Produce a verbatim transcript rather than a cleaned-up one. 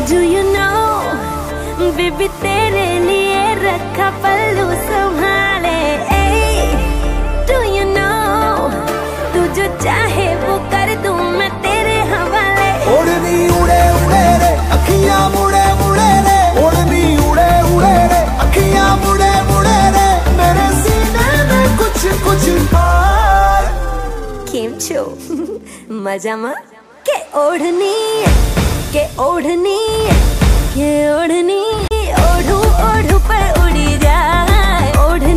Do you know, baby तेरे लिए रखा पल्लू संभाले। Do you know, तू जो चाहे वो कर दूं मैं तेरे हवाले। ओढ़नी उड़े उड़े रे अखियां मुड़े मुड़े रे, ओढ़नी उड़े उड़े रे अखियां मुड़े मुड़े रे, मेरे सीने में कुछ कुछ खार। केम छो मजा मा के ओढ़नी के ओढ़नी के ओढ़नी ओढ़ू ओढ़ू पर उड़ी जाए। ओढ़नी